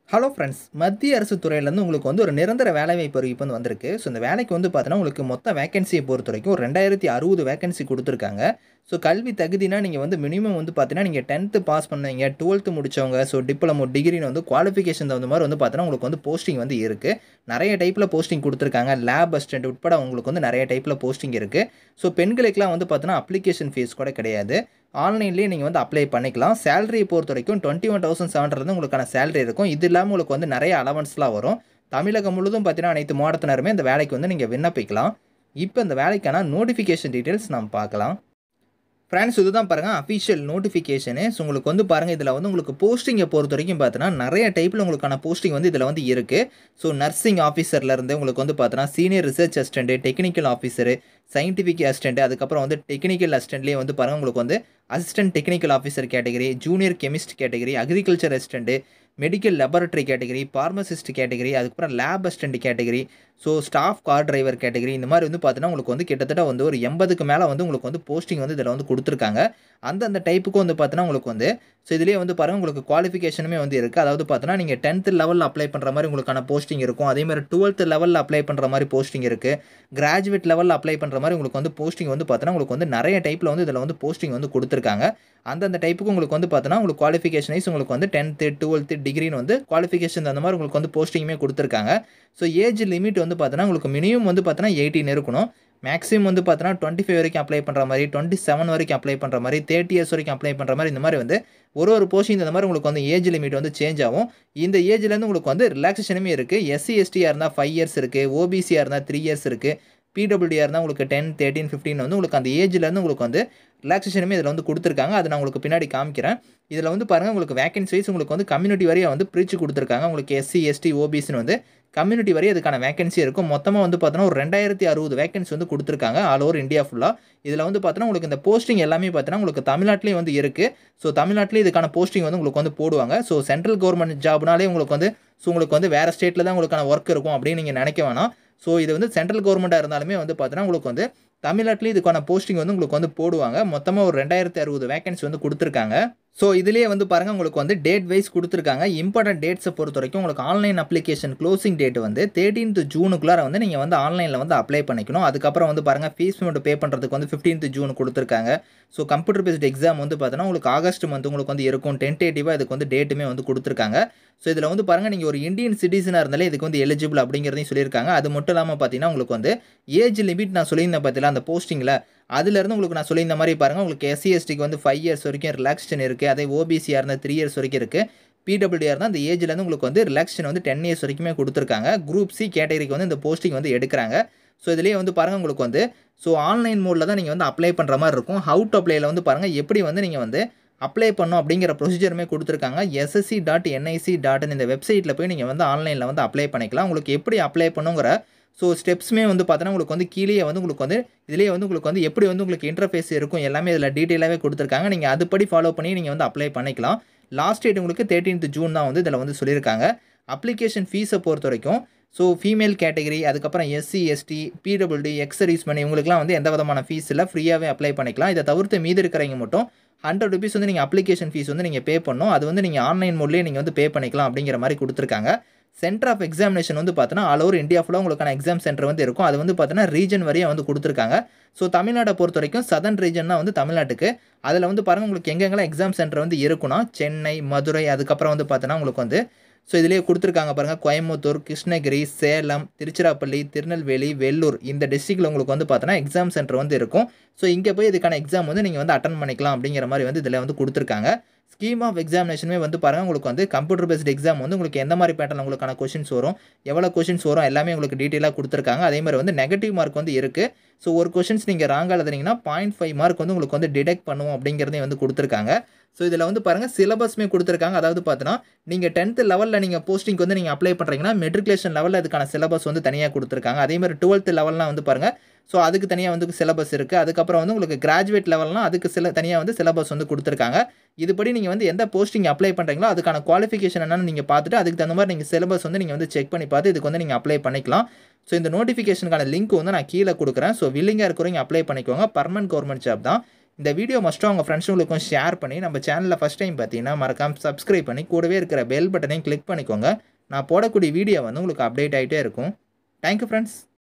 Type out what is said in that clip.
Hello friends, மத்திய அரசு துறையிலேருந்து உங்களுக்கு ஒரு நிரந்தர வேலைவாய்ப்பு அறிவிப்பு வந்திருக்கு. ஸோ இந்த வேலைக்கு பார்த்தீங்கன்னா, உங்களுக்கு மொத்த வேக்கன்சியை பொறுத்தவரைக்கும் ஒரு 2060 வேக்கன்சி குடுத்துருக்காங்க. ஸோ கல்வி தகுதினா நீங்க மினிமம் பார்த்தீங்கன்னா, நீங்க 10த் பாஸ் பண்ணவங்க, 12த் முடிச்சவங்க, ஸோ டிப்ளமோ, டிகிரின்னு குவாலிஃபிகேஷன் தகுந்த மாரி பார்த்தீங்கன்னா, உங்களுக்கு போஸ்டிங் இருக்கு. நெறைய டைப்ல போஸ்டிங் குடுத்துருக்காங்க. லேப் அசிஸ்டன்ட் உட்பட உங்களுக்கு நெறைய டைப்ல போஸ்டிங் இருக்கு. ஸோ பெண்களுக்கெல்லாம் பார்த்தீங்கன்னா, அப்ளிகேஷன் ஃபீஸ் கூட கிடையாது. ஆன்லைன்லேயே நீங்க அப்ளை பண்ணிக்கலாம். சேலரிய பொறுத்தவரைக்கும் 21,700 உங்களுக்கான சேலரி இருக்கும். இது இல்லாம உங்களுக்கு நெறைய அலவன்ஸ்லாம் வரும். தமிழகம் முழுதும் பார்த்தீங்கன்னா, அனைத்து மாவட்டத்தினருமே இந்த வேலைக்கு நீங்க விண்ணப்பிக்கலாம். இப்ப இந்த வேலைக்கான நோட்டிஃபிகேஷன் டீட்டெயில்ஸ் நாம் பார்க்கலாம். ஃப்ரெண்ட்ஸ், இதுதான் பாருங்க அஃபிஷியல் நோட்டிஃபிகேஷனு. ஸோ உங்களுக்கு பாருங்க, இதில உங்களுக்கு போஸ்டிங்கை பொறுத்தவரைக்கும் பார்த்தீங்கன்னா, நெறைய டைப்பில் உங்களுக்கான போஸ்டிங் இதில இருக்கு. ஸோ நர்சிங் ஆஃபீஸர்லேருந்து உங்களுக்கு பார்த்தீங்கன்னா, senior research assistant, technical officer, scientific assistant, அதுக்கப்புறம் டெக்னிக்கல் அசிஸ்டன்ட்லேயே பாருங்க உங்களுக்கு assistant technical officer category, junior chemist category, agriculture assistant, medical laboratory category, pharmacist category, அதுக்கப்புறம் lab assistant category, so staff car driver category, இந்த மாதிரி பார்த்தீங்கன்னா, உங்களுக்கு கிட்டத்தட்ட ஒரு 80க்கு மேலே உங்களுக்கு போஸ்டிங் இதில் கொடுத்துருக்காங்க. அந்தந்த டைப்புக்கு பார்த்தீங்கன்னா, உங்களுக்கு ஸோ இதிலேயே பாருங்க, உங்களுக்கு குவாலிஃபிகேஷனுமே இருக்குது. அதாவது பார்த்தீங்கன்னா, நீங்கள் 10th லெவலில் அப்ளை பண்ணுற மாதிரி உங்களுக்கான போஸ்டிங் இருக்கும். அதேமாதிரி 12th லெவலில் அப்ளை பண்ணுற மாதிரி போஸ்டிங் இருக்குது. கிராஜுவேட் லெவலில் அப்ளை பண்ணுற மாதிரி உங்களுக்கு போஸ்டிங் பார்த்தீங்கன்னா, உங்களுக்கு நிறைய டைப்பில் இதில் போஸ்டிங் கொடுத்துருக்காங்க. அந்தந்த டைப்புக்கு உங்களுக்கு பார்த்தீங்கன்னா, உங்களுக்கு குவாலிஃபிகேஷன் வைஸ் உங்களுக்கு 10th, 12th டிகிரின்னு குவாலிஃபிகேஷன் அந்த மாதிரி உங்களுக்கு போஸ்டிங்குமே கொடுத்துருக்காங்க. ஸோ ஏஜ் லிமிட் பார்த்தீங்கன்னா, உங்களுக்கு மினிமம் பார்த்தீங்கன்னா 18 இருக்கணும். மேக்ஸிமம் பார்த்தீங்கன்னா 25 வரைக்கும் அப்ளை பண்ணுற மாதிரி, 27 வரைக்கும் அப்ளை பண்ணுற மாதிரி, 30 இயர்ஸ் வரைக்கும் அப்ளை பண்ணுற மாதிரி, இந்த மாதிரி ஒரு போஸ்டிங் இந்த மாதிரி உங்களுக்கு ஏஜ் லிமிட் சேஞ்ச் ஆகும். இந்த ஏஜ்லேருந்து உங்களுக்கு ரிலாக்ஸேஷனுமே இருக்குது. எஸ்சி எஸ்டியாக இருந்தால் 5 இயர்ஸ் இருக்குது. ஓபிசியாக இருந்தால் 3 இயர்ஸ் இருக்குது. பிடபிள்யூடியாக இருந்தால் உங்களுக்கு 10, 13, 15 உங்களுக்கு அந்த ஏஜ்லேருந்து உங்களுக்கு ரிலாக்ஸேஷனுமே இதில் கொடுத்துருக்காங்க. அதை நான் உங்களுக்கு பின்னாடி காமிக்கிறேன். இதில் பாருங்கள், உங்களுக்கு வேக்கன்சி வைஸ் உங்களுக்கு கம்யூனிட்டி வரையாக பிரித்து கொடுத்துருக்காங்க. உங்களுக்கு எஸ்சி எஸ்டி ஓபிசின்னு கம்யூனிட்டி வரை அதுக்கான வேகன்சி இருக்கும். மொத்தமாக பார்த்தீங்கன்னா ஒரு 2060 வேகன்சி கொடுத்துருக்காங்க ஆல் ஓவர் இந்தியா ஃபுல்லாக. இதில் பார்த்தீங்கன்னா, உங்களுக்கு இந்த போஸ்டிங் எல்லாமே பார்த்தீங்கன்னா, உங்களுக்கு தமிழ்நாட்டிலேயே இருக்குது. ஸோ தமிழ்நாட்டிலே இதுக்கான போஸ்டிங் உங்களுக்கு போடுவாங்க. ஸோ சென்ட்ரல் கவர்மெண்ட் ஜாப்னாலே உங்களுக்கு வேறு ஸ்டேட்டில் தான் உங்களுக்கான ஒர்க் இருக்கும் அப்படின்னு நீங்கள் நினைக்க வேணாம். ஸோ இது சென்ட்ரல் கவர்மெண்ட்டாக இருந்தாலுமே பார்த்தீங்கன்னா, உங்களுக்கு தமிழ்நாட்டிலே இதுக்கான போஸ்டிங் உங்களுக்கு போடுவாங்க. மொத்தமாக ஒரு 2060 வேகன்சி கொடுத்துருக்காங்க. ஸோ இதிலேயே பாருங்கள், உங்களுக்கு டேட் வைஸ் கொடுத்துருக்காங்க. இம்பார்ட்டன்ட் டேட்ஸை பொறுத்த வரைக்கும் உங்களுக்கு online application closing date 13th ஜூனுக்குள்ளார நீங்கள் ஆன்லைனில் அப்ளை பண்ணிக்கணும். அதுக்கப்புறம் பாருங்கள், ஃபீஸ் மட்டும் பே பண்ணுறதுக்கு 15th ஜூன் கொடுத்துருக்காங்க. ஸோ கம்ப்யூட்டர் பேஸ்ட் எக்ஸாம் பார்த்தீங்கன்னா, உங்களுக்கு ஆகஸ்ட் மந்த் உங்களுக்கு இருக்கும். டென்டேட்டிவாக இதுக்கு டேட்டுமே கொடுத்துருக்காங்க. ஸோ இதில் பாருங்கள், நீங்கள் ஒரு இந்தியன் சிட்டிசனாக இருந்தாலே இதுக்கு எலிஜிபிள் அப்படிங்கிறதையும் சொல்லியிருக்காங்க. அது மட்டும் இல்லாமல் பார்த்தீங்கன்னா, உங்களுக்கு ஏஜ் லிமிட் நான் சொல்லியிருந்தேன் பார்த்தீங்களா அந்த போஸ்டிங்கில், அதுலேருந்து உங்களுக்கு நான் சொல்லியிருந்த மாதிரி பாருங்கள், உங்களுக்கு எஸ்சி எஸ்டிக்கு 5 இயர்ஸ் வரைக்கும் ரிலாக்ஸேஷன் இருக்குது. அதே ஓபிசியாக இருந்தால் 3 இயர்ஸ் வரைக்கும் இருக்குது. பிடபிள்யூடியாக இருந்தால் அந்த ஏஜ்லேருந்து உங்களுக்கு ரிலாக்ஸேஷன் 10 இயர்ஸ் வரைக்குமே கொடுத்துருக்காங்க. குரூப் சி கேட்டகரிக்கு இந்த போஸ்டிங் எடுக்கிறாங்க. ஸோ இதிலேயே பாருங்கள், உங்களுக்கு ஸோ ஆன்லைன் மோடில் தான் நீங்கள் அப்ளை பண்ணுற மாதிரி இருக்கும். ஹவு டு அப்ளைல பாருங்கள், எப்படி நீங்கள் அப்ளை பண்ணணும் அப்படிங்கிற ப்ரொசீஜருமே கொடுத்துருக்காங்க. ssc.nic.in இந்த வெப்சைட்டில் போய் நீங்கள் ஆன்லைனில் அப்ளை பண்ணிக்கலாம். உங்களுக்கு எப்படி அப்ளை பண்ணுங்கிற ஸோ ஸ்டெப்ஸுமே பார்த்தீங்கன்னா, உங்களுக்கு கீழே உங்களுக்கு இதிலேயே உங்களுக்கு எப்படி உங்களுக்கு இன்டர்ஃபேஸ் இருக்கும் எல்லாமே இதில் டீட்டெயிலாகவே கொடுத்துருக்காங்க. நீங்கள் அதுபடி ஃபாலோ பண்ணி நீங்கள் அப்ளை பண்ணிக்கலாம். லாஸ்ட் டேட் உங்களுக்கு 13th ஜூன் தான் இதில் சொல்லியிருக்காங்க. அப்ளிகேஷன் ஃபீஸை பொறுத்த வரைக்கும் ஸோ ஃபீமேல் கேட்டகரி, அதுக்கப்புறம் SC ST, PWD, ex service man இவங்களுக்குலாம் எந்த விதமான ஃபீஸ் இல்லை, ஃப்ரீயாகவே அப்ளை பண்ணிக்கலாம். இதை தவிர்த்து மீதி இருக்கிறவங்க மட்டும் 100 rupees நீங்கள் அப்ளிகேஷன் ஃபீஸ் நீங்கள் பே பண்ணணும். அது நீங்கள் ஆன்லைன் மோட்லேயே நீங்கள் பே பண்ணிக்கலாம் அப்படிங்கிற மாதிரி கொடுத்துருக்காங்க. சென்டர் ஆஃப் எக்ஸாமினேஷன் பார்த்தீங்கன்னா, ஆல் ஓவர் இந்தியா ஃபுல்லாக உங்களுக்கான எக்ஸாம் சென்டர் இருக்கும். அது பார்த்தீங்கன்னா ரீஜன் வரையும் கொடுத்துருக்காங்க. ஸோ தமிழ்நாட்டை பொறுத்த வரைக்கும் சதர்ன் ரீஜன் தான் தமிழ்நாட்டுக்கு. அதில் பாருங்கள், உங்களுக்கு எங்கெங்கெல்லாம் எக்ஸாம் சென்டர் இருக்குன்னா, சென்னை, மதுரை, அதுக்கப்புறம் பார்த்தீங்கன்னா உங்களுக்கு ஸோ இதிலேயே கொடுத்துருக்காங்க பாருங்கள், கோயம்புத்தூர், கிருஷ்ணகிரி, சேலம், திருச்சிராப்பள்ளி, திருநெல்வேலி, வெள்ளூர் இந்த டிஸ்ட்ரிக்டில் உங்களுக்கு பார்த்தீங்கன்னா எக்ஸாம் சென்டர் இருக்கும். ஸோ இங்கே போய் இதுக்கான எக்ஸாம் நீங்கள் அட்டன் பண்ணிக்கலாம் அப்படிங்கிற மாதிரி இதில் கொடுத்துருக்காங்க. ஸ்கீம் ஆஃப் எக்ஸாமினேஷனுமே பாருங்கள், உங்களுக்கு கம்ப்யூட்டர் பேஸ்ட் எக்ஸாம் உங்களுக்கு எந்த மாதிரி பேட்டர்ன் உங்களுக்கான கொஷின்ஸ் வரும், எவ்வளோ கொஷின்ஸ் வரும் எல்லாமே உங்களுக்கு டீட்டெயிலாக கொடுத்துருக்காங்க. அதே மாதிரி நெகட்டிவ் மார்க் இருக்குது. ஸோ ஒரு கொஷின்ஸ் நீங்கள் ராங்காக எழுதுனீங்கன்னா 0.5 மார்க் உங்களுக்கு டிடெக்ட் பண்ணுவோம் அப்படிங்கிறதையும் கொடுத்துருக்காங்க. ஸோ இதில் பாருங்கள், சிலபஸ்மே கொடுத்துருக்காங்க. அதாவது பார்த்தீங்கன்னா, நீங்கள் 10th லெவலில் நீங்கள் போஸ்டிங்க்கு நீங்கள் அப்ளை பண்ணுறீங்கன்னா, மெட்ரிகுலேஷன் லெவலில் அதுக்கான சிலபஸ் தனியாக கொடுத்துருக்காங்க. அதே மாதிரி 12th லெவல்லாம் பாருங்கள், ஸோ அதுக்கு தனியாக சிலபஸ் இருக்குது. அதுக்கப்புறம் உங்களுக்கு கிராஜுவேட் லெவல்னால் அதுக்கு தனியாக சிலபஸ் கொடுத்துருக்காங்க. இதுபடி நீங்கள் எந்த போஸ்டிங் அப்ளை பண்ணுறீங்களோ அதுக்கான குவாலிஃபிகேஷன் என்னன்னு நீங்கள் பார்த்துட்டு அதுக்கு தகுந்த மாதிரி நீங்கள் சிலபஸ் நீங்கள் செக் பண்ணி பார்த்து இதுக்கு நீங்கள் அப்ளை பண்ணிக்கலாம். ஸோ இந்த நோட்டிஃபிகேஷனுக்கான லிங்க் நான் கீழே கொடுக்குறேன். ஸோ வில்லிங்காக இருக்கிறவங்க அப்ளை பண்ணிக்கோங்க. பர்மனன்ட் கவர்மெண்ட் ஜாப் தான். இந்த வீடியோ மஸ்ட்டாக உங்கள் ஃப்ரெண்ட்ஸுங்களுக்கும் ஷேர் பண்ணி நம்ம சேனலில் ஃபஸ்ட் டைம் பார்த்தீங்கன்னா மறக்காமல் சப்ஸ்கிரைப் பண்ணி கூடவே இருக்கிற பெல் பட்டனையும் கிளிக் பண்ணிக்கோங்க. நான் போடக்கூடிய வீடியோ வந்து உங்களுக்கு அப்டேட் ஆகிட்டே இருக்கும். Thank you friends.